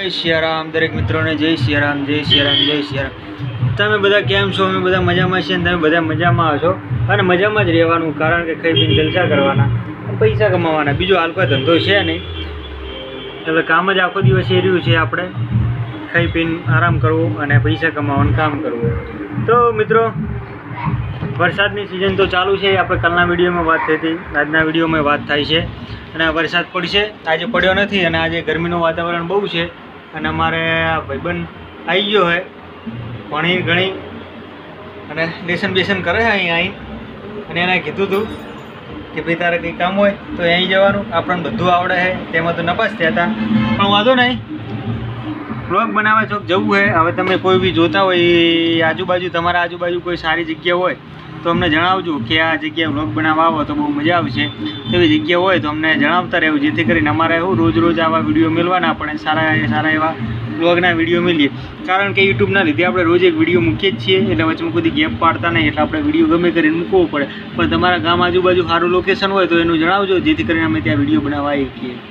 जय सियाराम दरेक मित्रों ने जय सियाराम जय सियाराम जय सियाराम। તમે બધા કેમ છો? અમે બધા મજામાં છીએ અને તમે બધા મજામાં છો અને મજામાં જ રહેવાનું, કારણ કે ખાઈ પીને જલસા કરવાના, પૈસા કમાવાના, બીજો હાલ કોઈ ધંધો છે નહીં. એટલે કામ જ આખો દિવસ એ રહ્યું છે, આપણે ખાઈ પીને આરામ કરવો અને પૈસા કમાવાનું કામ કરવું. તો મિત્રો, વરસાદની સિઝન તો ચાલુ છે. આપણે કાલના વિડીયોમાં વાત થઈ હતી, આજના વિડીયોમાં વાત થાય છે. અને વરસાદ પડશે, આજે પડ્યો નથી અને આજે ગરમીનું વાતાવરણ બહુ છે. અને અમારે ભાઈબંધ આવી ગયો હોય ભણી ઘણી અને લેસન બેસન કરે છે અહીં આવીને, અને એને કીધું હતું કે ભાઈ તારે કંઈ કામ હોય તો અહીં જવાનું, આપણને બધું આવડે છે. તેમાં તો નપાસ થયા હતા, પણ વાંધો નહીં, બ્લોગ બનાવવા ચોક જવું છે. હવે તમે કોઈ બી જોતા હોય આજુબાજુ, તમારા આજુબાજુ કોઈ સારી જગ્યા હોય તો અમને જણાવજો કે આ જગ્યાએ બ્લોગ બનાવવા આવો તો બહુ મજા આવશે. એવી જગ્યા હોય તો અમને જણાવતા રહેવું, જેથી કરીને અમારે એવું રોજ આવા વિડીયો મેળવાના, આપણે સારા એવા બ્લોગના વિડીયો મેળવીએ. કારણ કે યુટ્યુબના લીધે આપણે રોજ એક વિડીયો મૂકીએ જ છીએ, એટલે વચમાં કોઈ ગેપ પાડતા નહીં, એટલે આપણે વિડીયો ગમે કરીને મૂકવો પડે. પણ તમારા ગામ આજુબાજુ સારું લોકેશન હોય તો એનું જણાવજો, જેથી કરીને અમે ત્યાં વિડીયો બનાવવા આવીએ છીએ.